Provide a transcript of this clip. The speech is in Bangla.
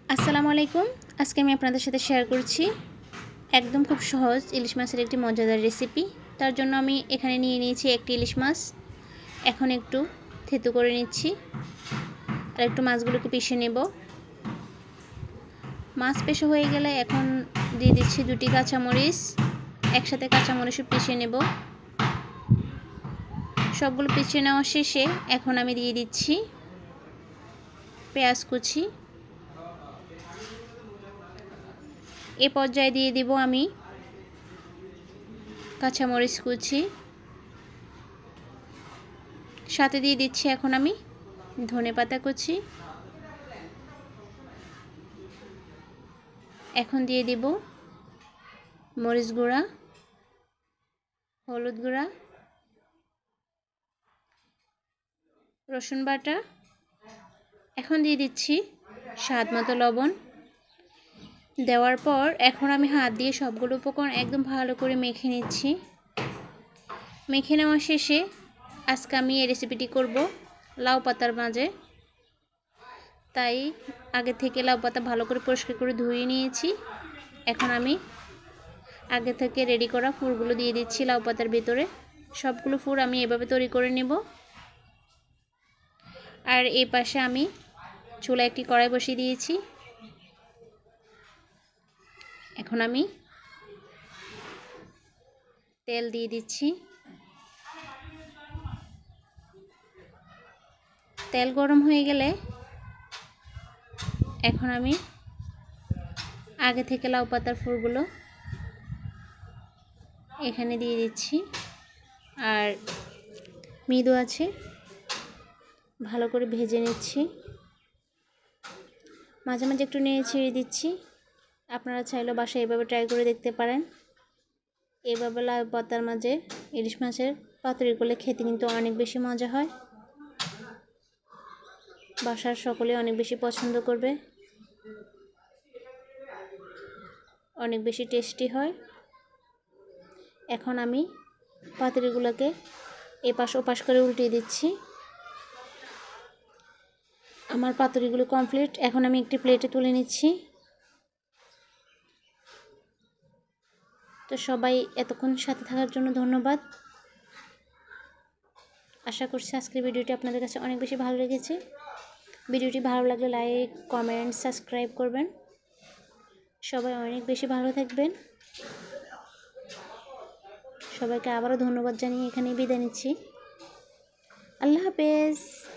আসসালামু আলাইকুম। আজকে আমি আপনাদের সাথে শেয়ার করছি একদম খুব সহজ ইলিশ মাছের একটি মজাদার রেসিপি। তার জন্য আমি এখানে নিয়ে নিয়েছি একটি ইলিশ মাছ। এখন একটু থেতু করে নিচ্ছি আর একটু মাছগুলোকে পিষে নেব। মাছ পেষে হয়ে গেলে এখন দিয়ে দিচ্ছি 2টি কাঁচামরিচ। একসাথে কাঁচামরিচও পিষে নেব। সবগুলো পিষে নেওয়া শেষে এখন আমি দিয়ে দিচ্ছি পেঁয়াজ কুচি। এ পর্যায়ে দিয়ে দিব আমি কাঁচামরিচ কুচি, সাথে দিয়ে দিচ্ছি এখন আমি ধনেপাতা কুচি। এখন দিয়ে দিব মরিচ গুঁড়া, হলুদ গুঁড়া, রসুন বাটা। এখন দিয়ে দিচ্ছি স্বাদ মতো লবণ। দেওয়ার পর এখন আমি হাত দিয়ে সবগুলো উপকরণ একদম ভালো করে মেখে নিচ্ছি। মেখে নেওয়া শেষে আজকে আমি এই রেসিপিটি করব লাউ পাতার মাঝে, তাই আগে থেকে লাউ পাতা ভালো করে পরিষ্কার করে ধুয়ে নিয়েছি। এখন আমি আগে থেকে রেডি করা ফুলগুলো দিয়ে দিচ্ছি লাউ পাতার ভিতরে। সবগুলো ফুল আমি এভাবে তৈরি করে নেব। আর এই পাশে আমি চুলায় একটি কড়াই বসিয়ে দিয়েছি। এখন আমি তেল দিয়ে দিচ্ছি। তেল গরম হয়ে গেলে এখন আমি আগে থেকে লাউ পাতার ফুলগুলো এখানে দিয়ে দিচ্ছি। আর মৃদু আছে ভালো করে ভেজে নিচ্ছি। মাঝে মাঝে একটু নেড়ে ছেড়ে দিচ্ছি। আপনারা চাইলেও বাসায় এভাবে ট্রাই করে দেখতে পারেন। এভাবে লাউ পাতার মাঝে ইলিশ মাছের পাতুরি করলে খেতে কিন্তু অনেক বেশি মজা হয়। বাসার সকলে অনেক বেশি পছন্দ করবে, অনেক বেশি টেস্টি হয়। এখন আমি পাতুরিগুলোকে এপাশ ওপাশ করে উল্টিয়ে দিচ্ছি। আমার পাতুরিগুলো কমপ্লিট। এখন আমি একটি প্লেটে তুলে নিচ্ছি। তো সবাই এতক্ষণ সাথে থাকার জন্য ধন্যবাদ। আশা করছি আজকের ভিডিওটি আপনাদের কাছে অনেক বেশি ভালো লেগেছে। ভিডিওটি ভালো লাগলে লাইক, কমেন্ট, সাবস্ক্রাইব করবেন। সবাই অনেক বেশি ভালো থাকবেন। সবাইকে আবারও ধন্যবাদ জানিয়ে এখানেই বিদায় নিচ্ছি। আল্লাহ হাফেজ।